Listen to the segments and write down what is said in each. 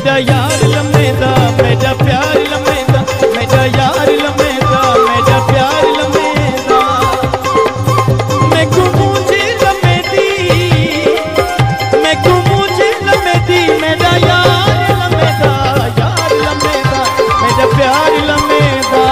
मेरा यार लमेदा, मेरा प्यार लमेदा, मेरा यार लमेदा, मेरा प्यार लमेदा। मैं घूमूंजी लमेदी, मैं घूमूंजी लमेदी, मेरा यार लमेदा, यार लमेदा, मेरा प्यार लमेदा।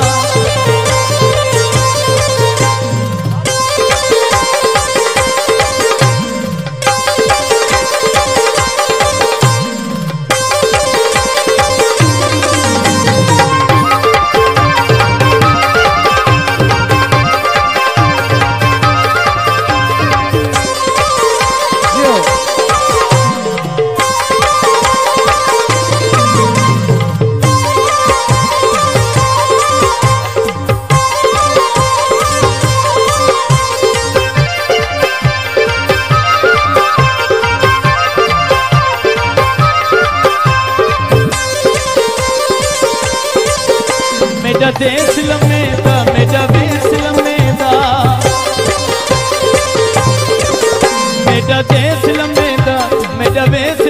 मेरा देश लमेदा, मेरा वेश लमेदा, मेरा देश लमेदा, मेरा वेश